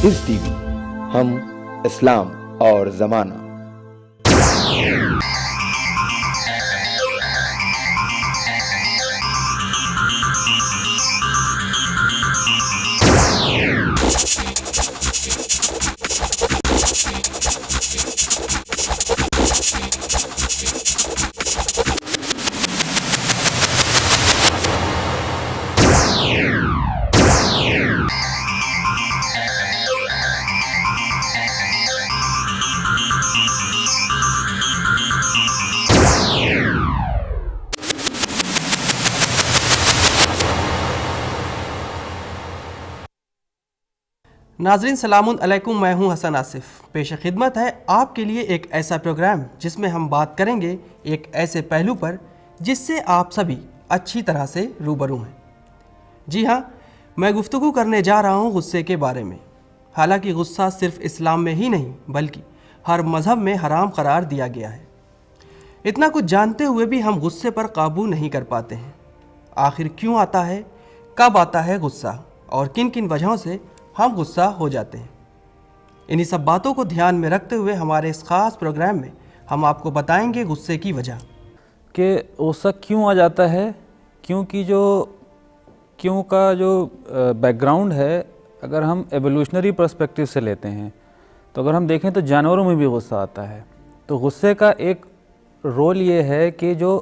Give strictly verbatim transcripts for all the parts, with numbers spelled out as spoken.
इस टीवी हम इस्लाम और ज़माना। नाज़रीन सलामुन अलैकुम, मैं हूं हसन आसिफ। पेश खिदमत है आपके लिए एक ऐसा प्रोग्राम जिसमें हम बात करेंगे एक ऐसे पहलू पर जिससे आप सभी अच्छी तरह से रूबरू हैं। जी हाँ, मैं गुफ्तगू करने जा रहा हूं गुस्से के बारे में। हालांकि गुस्सा सिर्फ इस्लाम में ही नहीं बल्कि हर मज़हब में हराम करार दिया गया है। इतना कुछ जानते हुए भी हम गुस्से पर काबू नहीं कर पाते हैं। आखिर क्यों आता है, कब आता है गुस्सा और किन किन वजहों से हम गुस्सा हो जाते हैं। इन्हीं सब बातों को ध्यान में रखते हुए हमारे इस ख़ास प्रोग्राम में हम आपको बताएंगे गुस्से की वजह कि गुस्सा क्यों आ जाता है। क्योंकि जो क्यों का जो बैकग्राउंड है, अगर हम एवोल्यूशनरी पर्सपेक्टिव से लेते हैं तो अगर हम देखें तो जानवरों में भी गुस्सा आता है। तो गुस्से का एक रोल ये है कि जो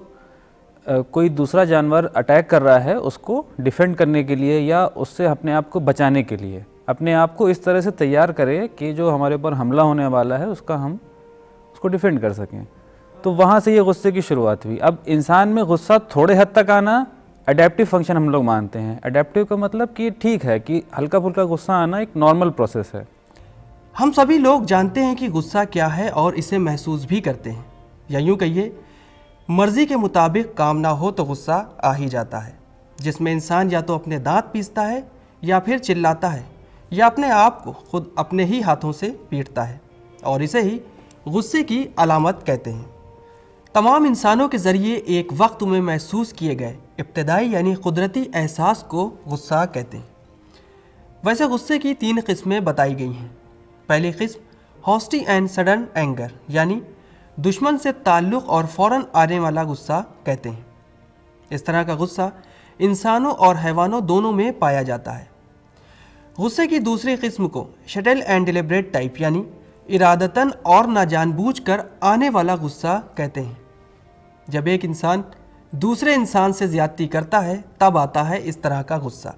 कोई दूसरा जानवर अटैक कर रहा है उसको डिफेंड करने के लिए या उससे अपने आप को बचाने के लिए अपने आप को इस तरह से तैयार करे कि जो हमारे ऊपर हमला होने वाला है उसका हम उसको डिफेंड कर सकें। तो वहाँ से ये गुस्से की शुरुआत हुई। अब इंसान में गुस्सा थोड़े हद तक आना अडेप्टिव फंक्शन हम लोग मानते हैं। अडेप्टिव का मतलब कि ठीक है कि हल्का फुल्का गुस्सा आना एक नॉर्मल प्रोसेस है। हम सभी लोग जानते हैं कि गुस्सा क्या है और इसे महसूस भी करते हैं, या यूँ कहिए मर्ज़ी के मुताबिक काम ना हो तो गुस्सा आ ही जाता है, जिसमें इंसान या तो अपने दांत पीसता है या फिर चिल्लाता है या अपने आप को खुद अपने ही हाथों से पीटता है, और इसे ही गुस्से की अलामत कहते हैं। तमाम इंसानों के ज़रिए एक वक्त में महसूस किए गए इब्तिदाई यानी कुदरती एहसास को गुस्सा कहते हैं। वैसे गुस्से की तीन किस्में बताई गई हैं। पहली किस्म हॉस्टी एंड सडन एंगर यानी दुश्मन से ताल्लुक़ और फ़ौरन आने वाला गुस्सा कहते हैं। इस तरह का गुस्सा इंसानों और हैवानों दोनों में पाया जाता है। गुस्से की दूसरी किस्म को शटल एंड डिलिब्रेट टाइप यानी इरादतन और ना जानबूझकर आने वाला गुस्सा कहते हैं। जब एक इंसान दूसरे इंसान से ज़्यादती करता है तब आता है इस तरह का गुस्सा।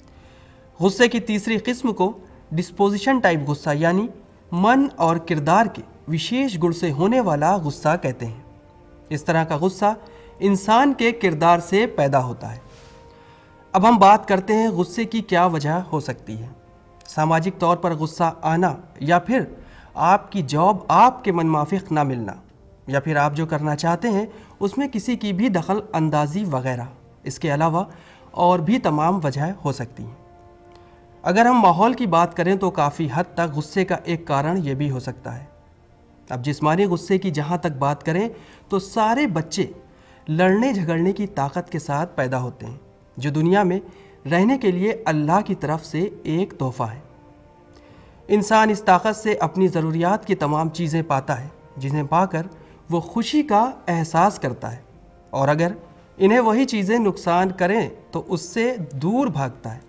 गुस्से की तीसरी किस्म को डिस्पोजिशन टाइप गुस्सा यानी मन और किरदार के विशेष गुण से होने वाला गुस्सा कहते हैं। इस तरह का गुस्सा इंसान के किरदार से पैदा होता है। अब हम बात करते हैं गुस्से की क्या वजह हो सकती है। सामाजिक तौर पर गुस्सा आना, या फिर आपकी जॉब आपके मनमाफिक ना मिलना, या फिर आप जो करना चाहते हैं उसमें किसी की भी दखल अंदाजी वगैरह। इसके अलावा और भी तमाम वजह हो सकती हैं। अगर हम माहौल की बात करें तो काफ़ी हद तक गुस्से का एक कारण ये भी हो सकता है। अब जिस्मानी गुस्से की जहाँ तक बात करें तो सारे बच्चे लड़ने झगड़ने की ताकत के साथ पैदा होते हैं, जो दुनिया में रहने के लिए अल्लाह की तरफ से एक तोहफ़ा है। इंसान इस ताकत से अपनी ज़रूरियात की तमाम चीज़ें पाता है, जिन्हें पाकर वो खुशी का एहसास करता है, और अगर इन्हें वही चीज़ें नुकसान करें तो उससे दूर भागता है।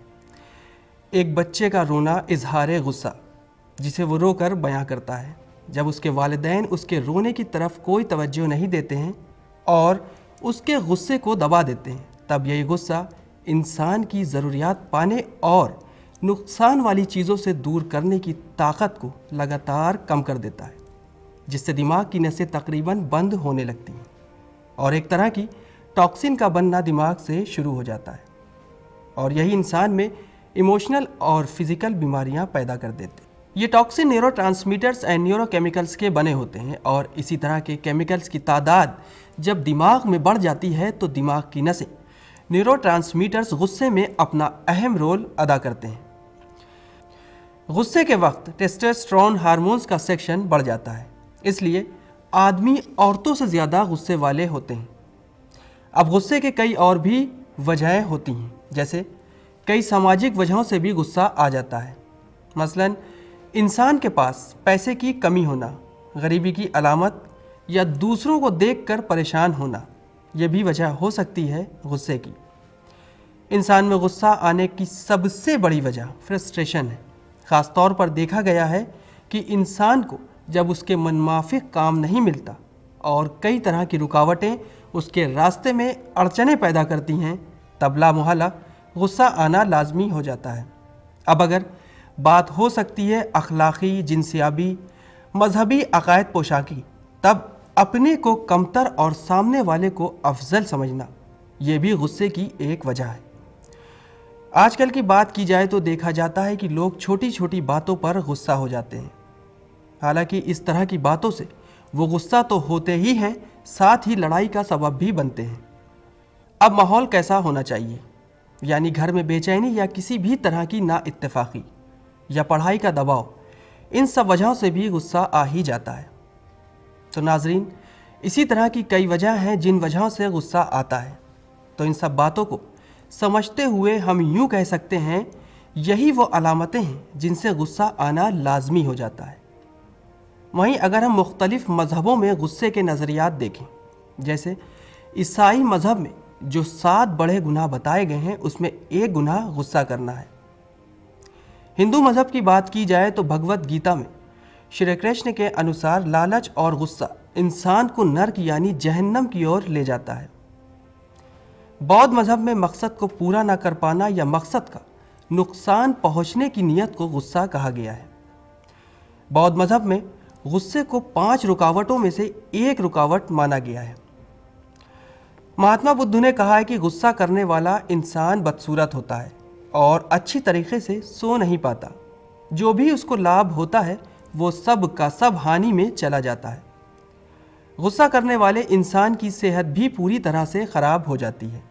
एक बच्चे का रोना इजहार गुस्सा, जिसे वो रोकर बयां करता है। जब उसके वालिदैन उसके रोने की तरफ कोई तवज्जो नहीं देते हैं और उसके गुस्से को दबा देते हैं, तब यही गुस्सा इंसान की ज़रूरियात पाने और नुकसान वाली चीज़ों से दूर करने की ताकत को लगातार कम कर देता है, जिससे दिमाग की नसें तकरीबन बंद होने लगती हैं और एक तरह की टॉक्सिन का बनना दिमाग से शुरू हो जाता है, और यही इंसान में इमोशनल और फिज़िकल बीमारियां पैदा कर देते हैं। ये टॉक्सिन न्यूरोट्रांसमीटर्स एंड न्यूरोकेमिकल्स के बने होते हैं, और इसी तरह के केमिकल्स की तादाद जब दिमाग में बढ़ जाती है तो दिमाग की नसें न्यूरोट्रांसमीटर्स गुस्से में अपना अहम रोल अदा करते हैं। गुस्से के वक्त टेस्टोस्टेरोन हार्मोन्स का सेक्शन बढ़ जाता है, इसलिए आदमी औरतों से ज़्यादा गुस्से वाले होते हैं। अब गुस्से के कई और भी वजहें होती हैं, जैसे कई सामाजिक वजहों से भी गुस्सा आ जाता है। मसलन इंसान के पास पैसे की कमी होना, गरीबी की अलामत या दूसरों को देखकर परेशान होना, यह भी वजह हो सकती है गुस्से की। इंसान में गुस्सा आने की सबसे बड़ी वजह फ्रस्ट्रेशन है। ख़ास तौर पर देखा गया है कि इंसान को जब उसके मनमाफिक काम नहीं मिलता और कई तरह की रुकावटें उसके रास्ते में अड़चनें पैदा करती हैं, तब लामुहला गुस्सा आना लाजमी हो जाता है। अब अगर बात हो सकती है अखलाक़ी, जिनसियाबी, मजहबी अकायद पोशाकी, तब अपने को कमतर और सामने वाले को अफजल समझना, ये भी गुस्से की एक वजह है। आजकल की बात की जाए तो देखा जाता है कि लोग छोटी छोटी बातों पर गुस्सा हो जाते हैं। हालांकि इस तरह की बातों से वो गुस्सा तो होते ही हैं, साथ ही लड़ाई का सबब भी बनते हैं। अब माहौल कैसा होना चाहिए, यानी घर में बेचैनी या किसी भी तरह की ना इत्तेफाकी या पढ़ाई का दबाव, इन सब वजहों से भी गुस्सा आ ही जाता है। तो नाजरीन, इसी तरह की कई वजह हैं जिन वजहों से गुस्सा आता है। तो इन सब बातों को समझते हुए हम यूँ कह सकते हैं, यही वो अलामतें हैं जिनसे गुस्सा आना लाजमी हो जाता है। वहीं अगर हम मुख्तलिफ़ मज़हबों में गुस्से के नज़रियात देखें, जैसे ईसाई मज़हब में जो सात बड़े गुनाह बताए गए हैं, उसमें एक गुनाह गुस्सा करना है। हिंदू मज़हब की बात की जाए तो भगवत गीता में श्री कृष्ण के अनुसार लालच और गुस्सा इंसान को नर्क यानी जहन्नम की ओर ले जाता है। बौद्ध मज़हब में मकसद को पूरा ना कर पाना या मकसद का नुकसान पहुंचने की नीयत को गुस्सा कहा गया है। बौद्ध मज़हब में गुस्से को पांच रुकावटों में से एक रुकावट माना गया है। महात्मा बुद्ध ने कहा है कि गुस्सा करने वाला इंसान बदसूरत होता है और अच्छी तरीके से सो नहीं पाता। जो भी उसको लाभ होता है वो सब का सब हानि में चला जाता है। गुस्सा करने वाले इंसान की सेहत भी पूरी तरह से ख़राब हो जाती है।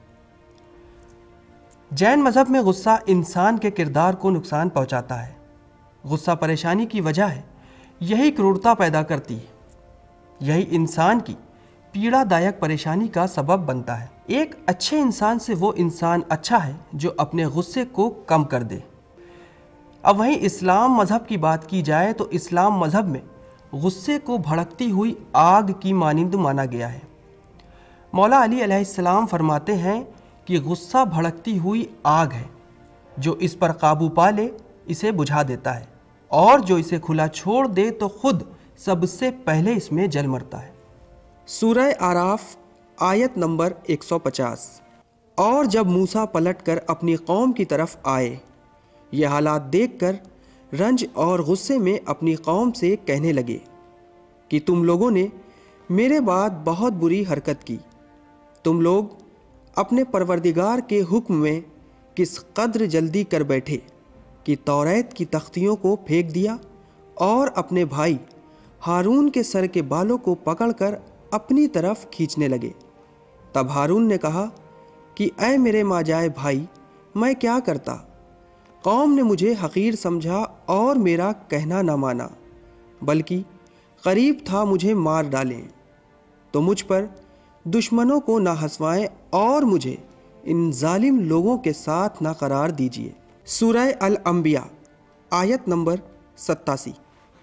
जैन मज़हब में गुस्सा इंसान के किरदार को नुकसान पहुंचाता है। गुस्सा परेशानी की वजह है, यही क्रूरता पैदा करती है, यही इंसान की पीड़ादायक परेशानी का सबब बनता है। एक अच्छे इंसान से वो इंसान अच्छा है जो अपने गुस्से को कम कर दे। अब वहीं इस्लाम मज़हब की बात की जाए तो इस्लाम मज़हब में गुस्से को भड़कती हुई आग की मानिंद माना गया है। मौला अली अलैहिस्सलाम फरमाते हैं कि गुस्सा भड़कती हुई आग है, जो इस पर काबू पा ले इसे बुझा देता है, और जो इसे खुला छोड़ दे तो खुद सबसे पहले इसमें जल मरता है। सूरह आराफ आयत नंबर एक सौ पचास। और जब मूसा पलटकर अपनी कौम की तरफ आए, ये हालात देखकर रंज और गुस्से में अपनी कौम से कहने लगे कि तुम लोगों ने मेरे बाद बहुत बुरी हरकत की। तुम लोग अपने परवरदिगार के हुक्म में किस कद्र जल्दी कर बैठे कि तौरात की तख्तियों को फेंक दिया और अपने भाई हारून के सर के बालों को पकड़कर अपनी तरफ खींचने लगे। तब हारून ने कहा कि ऐ मेरे माजाए भाई, मैं क्या करता? कौम ने मुझे हकीर समझा और मेरा कहना न माना, बल्कि करीब था मुझे मार डालें। तो मुझ पर दुश्मनों को ना हंसवाएं और मुझे इन जालिम लोगों के साथ ना करार दीजिए। सूरह अल अंबिया आयत नंबर सत्तासी।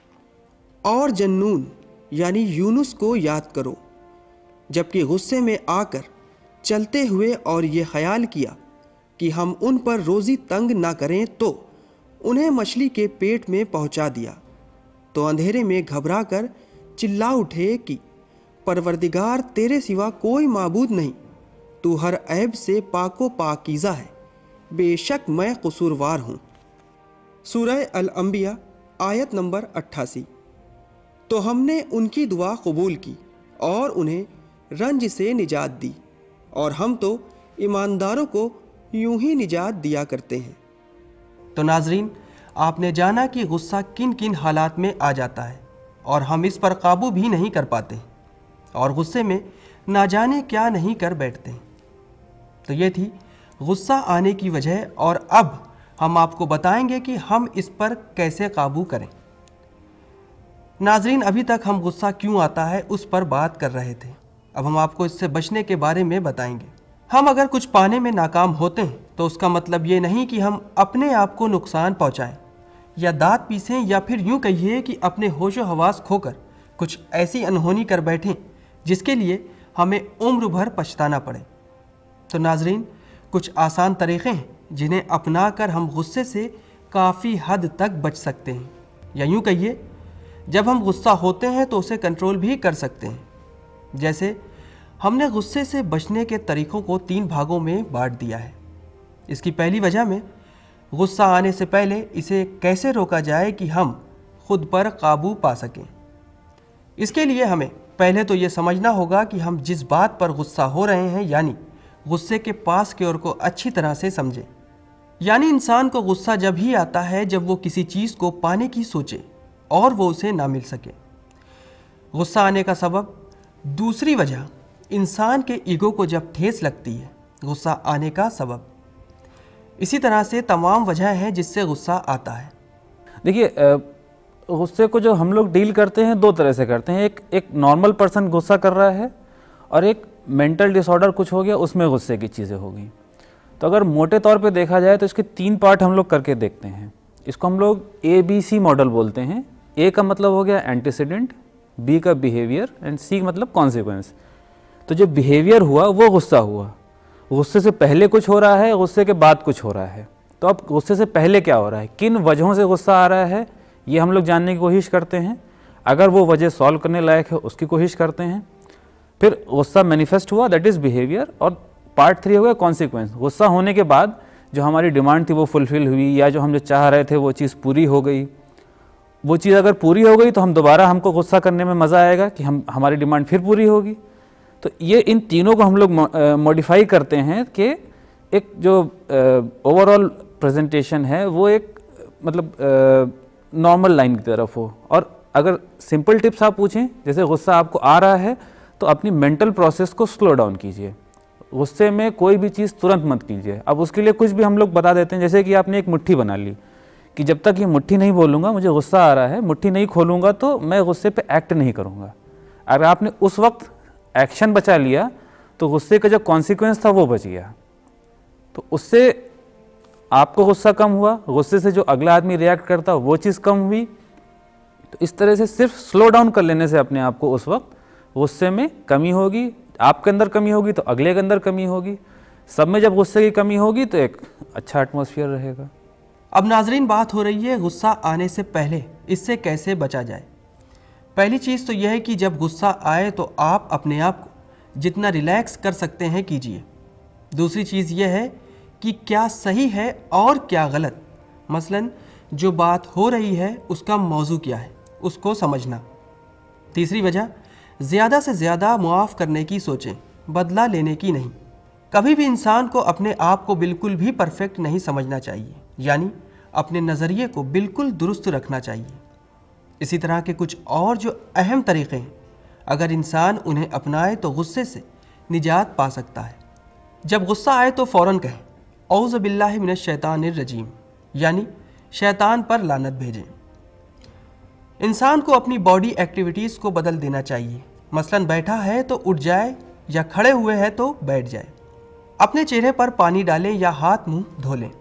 और जन्नून यानी यूनुस को याद करो, जबकि गुस्से में आकर चलते हुए और ये ख्याल किया कि हम उन पर रोज़ी तंग ना करें, तो उन्हें मछली के पेट में पहुंचा दिया। तो अंधेरे में घबरा कर चिल्ला उठे कि परवरदिगार तेरे सिवा कोई माबूद नहीं, तू हर ऐब से पाको पाकीज़ा है, बेशक मैं कसूरवार हूँ। सूरह अल अंबिया आयत नंबर अट्ठासी। तो हमने उनकी दुआ कबूल की और उन्हें रंज से निजात दी, और हम तो ईमानदारों को यूं ही निजात दिया करते हैं। तो नाजरीन, आपने जाना कि गुस्सा किन किन हालात में आ जाता है और हम इस पर काबू भी नहीं कर पाते और गुस्से में ना जाने क्या नहीं कर बैठते। तो ये थी गुस्सा आने की वजह, और अब हम आपको बताएंगे कि हम इस पर कैसे काबू करें। नाजरीन, अभी तक हम गुस्सा क्यों आता है उस पर बात कर रहे थे। अब हम आपको इससे बचने के बारे में बताएंगे। हम अगर कुछ पाने में नाकाम होते हैं तो उसका मतलब ये नहीं कि हम अपने आप को नुकसान पहुंचाएं یا دانت پیسیں یا پھر یوں کہیے کہ اپنے ہوش و حواس کھو کر کچھ ایسی انہونی کر بیٹھیں جس کے لیے ہمیں عمر بھر پچھتانا پڑے۔ تو ناظرین، کچھ آسان طریقے ہیں جنہیں اپنا کر ہم غصے سے کافی حد تک بچ سکتے ہیں، یا یوں کہیے جب ہم غصہ ہوتے ہیں تو اسے کنٹرول بھی کر سکتے ہیں۔ جیسے ہم نے غصے سے بچنے کے طریقوں کو تین بھاگوں میں بانٹ دیا ہے۔ اس کی پہلی وجہ میں غصہ آنے سے پہلے اسے کیسے روکا جائے کہ ہم خود پر قابو پا سکیں۔ اس کے لیے ہمیں پہلے تو یہ سمجھنا ہوگا کہ ہم جس بات پر غصہ ہو رہے ہیں یعنی غصے کے پاس کی اور کو اچھی طرح سے سمجھیں۔ یعنی انسان کو غصہ جب ہی آتا ہے جب وہ کسی چیز کو پانے کی سوچے اور وہ اسے نہ مل سکے۔ غصہ آنے کا سبب، دوسری وجہ انسان کے ایگو کو جب ٹھیس لگتی ہے، غصہ آنے کا سبب۔ اسی طرح سے تمام وجہ ہیں جس سے غصہ آتا ہے۔ دیکھیے، غصے کو جو ہم لوگ ڈیل کرتے ہیں دو طرح سے کرتے ہیں۔ ایک ایک نارمل پرسن غصہ کر رہا ہے اور ایک مینٹل ڈس آرڈر کچھ ہو گیا، اس میں غصے کی چیزیں ہو گئیں۔ تو اگر موٹے طور پہ دیکھا جائے تو اس کے تین پارٹ ہم لوگ کر کے دیکھتے ہیں۔ اس کو ہم لوگ اے بی سی ماڈل بولتے ہیں۔ اے کا مطلب ہو گیا اینٹیسیڈنٹ، بی کا بیہیویئر اینڈ سی مطلب کانسیکوینس۔ تو جو بیہیویئر ہوا وہ غصہ ہوا، غصے سے پہلے کچھ ہو رہا ہے، غصے کے بعد کچھ ہو رہا ہے۔ تو اب غصے سے پہلے کیا ہو رہا ہے، کن وجہوں سے غصہ آ رہا ہے، یہ ہم لوگ جاننے کی کوشش کرتے ہیں۔ اگر وہ وجہ سالو کرنے لائق ہے اس کی کوشش کرتے ہیں۔ پھر غصہ مینیفیسٹ ہوا، دیٹ از بیہیویئر، اور پارٹ تھری ہو گیا کانسیکوینس۔ غصہ ہونے کے بعد جو ہماری ڈیمانڈ تھی وہ فلفل ہوئی، یا جو ہم جو چاہ رہے تھے وہ چیز پوری ہو گئی۔ وہ چیز اگر پوری ہو گئی تو ہم دوبارہ ہم کو غصہ کرنے میں مزہ آئے گا کہ ہم ہماری ڈیمانڈ پھر پوری ہوگی۔ تو یہ ان تینوں کو ہم لوگ موڈیفائی کرتے ہیں کہ ایک جو اوور آل پریزنٹیشن ہے وہ ایک مطلب نارمل لائن کی طرف ہو۔ اور اگر سمپل ٹپس آپ پوچھیں، جیسے غصہ آپ کو آ رہا ہے تو اپنی مینٹل پروسیس کو سلو ڈاؤن کیجئے۔ غصے میں کوئی بھی چیز ترنت مت کیجئے۔ اب اس کے لیے کچھ بھی ہم لوگ بتا دیتے ہیں، جیسے کہ آپ نے ایک مٹھی بنا لی کہ جب تک یہ مٹھی نہیں بولوں گا، مجھے غصہ آ رہا ہے، مٹھی نہیں کھولوں گا تو میں غصے پہ ایکٹ نہیں کروں گا۔ اگر آپ نے اس وقت ایکشن بچا لیا تو غصے کا جو کانسیکوینس تھا وہ بچ گیا۔ تو اس سے آپ کو غصہ کم ہوا، غصے سے جو اگلا آدمی ریئیکٹ کرتا وہ چیز کم ہوئی۔ تو اس طرح سے صرف سلو ڈاؤن کر لینے سے اپنے آپ کو اس وقت غصے میں کمی ہوگی، آپ کے اندر کمی ہوگی تو اگلے کے اندر کمی ہوگی، سب میں جب غصے کی کمی ہوگی تو ایک اچھا ایٹماسفیئر رہے گا۔ اب ناظرین، بات ہو رہی ہے غصہ آنے سے پہلے اس سے کیسے بچا جائے۔ پہلی چیز تو یہ ہے کہ جب غصہ آئے تو آپ اپنے آپ کو جتنا ریلیکس کر سکتے ہیں کیجئے۔ دوسری چیز یہ ہے کہ کیا صحیح ہے اور کیا غلط، مثلاً جو بات ہو رہی ہے اس کا موضوع کیا ہے، اس کو سمجھنا۔ تیسری وجہ، زیادہ سے زیادہ معاف کرنے کی سوچیں، بدلہ لینے کی نہیں۔ کبھی بھی انسان کو اپنے آپ کو بالکل بھی پرفیکٹ نہیں سمجھنا چاہیے، یعنی اپنے نظریے کو بالکل درست رکھنا چاہیے۔ اسی طرح کے کچھ اور جو اہم طریقے ہیں، اگر انسان انہیں اپنائے تو غصے سے نجات پا سکتا ہے۔ جب غصہ آئے تو فوراً کہیں اعوذ باللہ من الشیطان الرجیم، یعنی شیطان پر لعنت بھیجیں۔ انسان کو اپنی باڈی ایکٹیویٹیز کو بدل دینا چاہیے، مثلاً بیٹھا ہے تو اٹھ جائے، یا کھڑے ہوئے ہے تو بیٹھ جائے۔ اپنے چہرے پر پانی ڈالیں یا ہاتھ منہ دھو لیں۔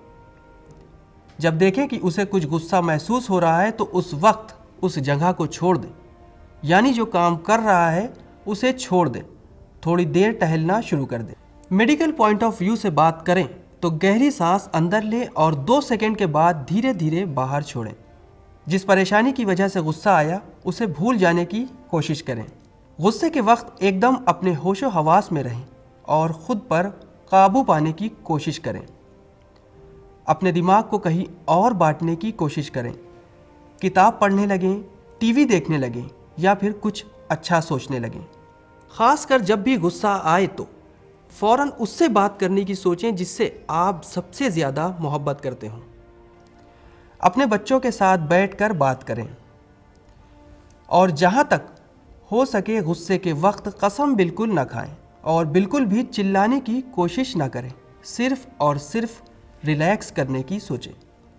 جب دیکھیں کہ اسے کچھ غصہ محسوس ہو رہا ہے تو اس وقت اس جگہ کو چھوڑ دیں، یعنی جو کام کر رہا ہے اسے چھوڑ دیں، تھوڑی دیر ٹہلنا شروع کر دیں۔ میڈیکل پوائنٹ آف ویو سے بات کریں تو گہری سانس اندر لیں اور دو سیکنڈ کے بعد دھیرے دھیرے باہر چھوڑیں۔ جس پریشانی کی وجہ سے غصہ آیا اسے بھول جانے کی کوشش کریں۔ غصے کے وقت ایک دم اپنے ہوش و حواس میں رہیں اور خود پر قابو پانے کی کوشش کریں۔ اپنے دماغ کو کہیں اور بانٹنے کی کوشش کریں، کتاب پڑھنے لگیں، ٹی وی دیکھنے لگیں یا پھر کچھ اچھا سوچنے لگیں۔ خاص کر جب بھی غصہ آئے تو فوراً اس سے بات کرنے کی سوچیں جس سے آپ سب سے زیادہ محبت کرتے ہوں۔ اپنے بچوں کے ساتھ بیٹھ کر بات کریں، اور جہاں تک ہو سکے غصے کے وقت قسم بالکل نہ کھائیں اور بالکل بھی چلانے کی کوشش نہ کریں، صرف اور صرف ریلیکس کرنے کی سوچیں۔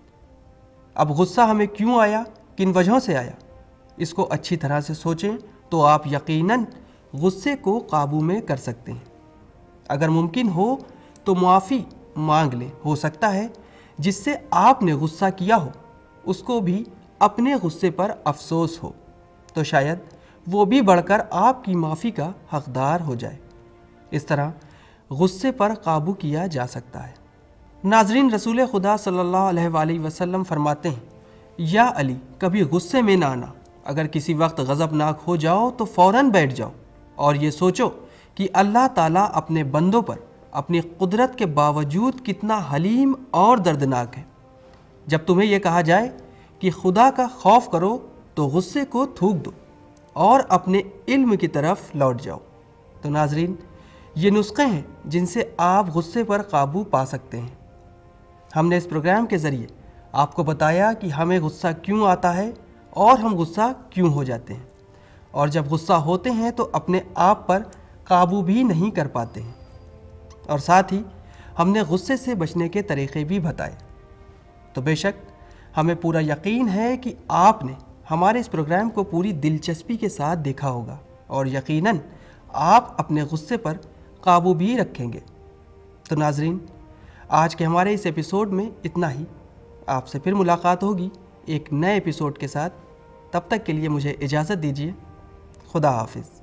اب غصہ ہمیں کیوں آیا، کن وجہوں سے آیا، اس کو اچھی طرح سے سوچیں تو آپ یقیناً غصے کو قابو میں کر سکتے ہیں۔ اگر ممکن ہو تو معافی مانگ لیں، ہو سکتا ہے جس سے آپ نے غصہ کیا ہو اس کو بھی اپنے غصے پر افسوس ہو تو شاید وہ بھی بڑھ کر آپ کی معافی کا حقدار ہو جائے۔ اس طرح غصے پر قابو کیا جا سکتا ہے۔ ناظرین، رسول خدا صلی اللہ علیہ وآلہ وسلم فرماتے ہیں، یا علی کبھی غصے میں نہ آنا، اگر کسی وقت غضبناک ہو جاؤ تو فوراً بیٹھ جاؤ اور یہ سوچو کہ اللہ تعالیٰ اپنے بندوں پر اپنی قدرت کے باوجود کتنا حلیم اور دردناک ہے۔ جب تمہیں یہ کہا جائے کہ خدا کا خوف کرو تو غصے کو تھوک دو اور اپنے علم کی طرف لوٹ جاؤ۔ تو ناظرین، یہ نسخے ہیں جن سے آپ غصے پر قابو پا سکتے ہیں۔ ہم نے اس پروگرام کے ذریعے آپ کو بتایا کہ ہمیں غصہ کیوں آتا ہے اور ہم غصہ کیوں ہو جاتے ہیں، اور جب غصہ ہوتے ہیں تو اپنے آپ پر قابو بھی نہیں کر پاتے ہیں، اور ساتھ ہی ہم نے غصے سے بچنے کے طریقے بھی بتائے۔ تو بے شک ہمیں پورا یقین ہے کہ آپ نے ہمارے اس پروگرام کو پوری دلچسپی کے ساتھ دیکھا ہوگا اور یقیناً آپ اپنے غصے پر قابو بھی رکھیں گے۔ تو ناظرین، آج کے ہمارے اس ایپیسوڈ میں اتنا ہی۔ آپ سے پھر ملاقات ہوگی ایک نئے ایپیسوڈ کے ساتھ۔ تب تک کے لیے مجھے اجازت دیجیے۔ خدا حافظ۔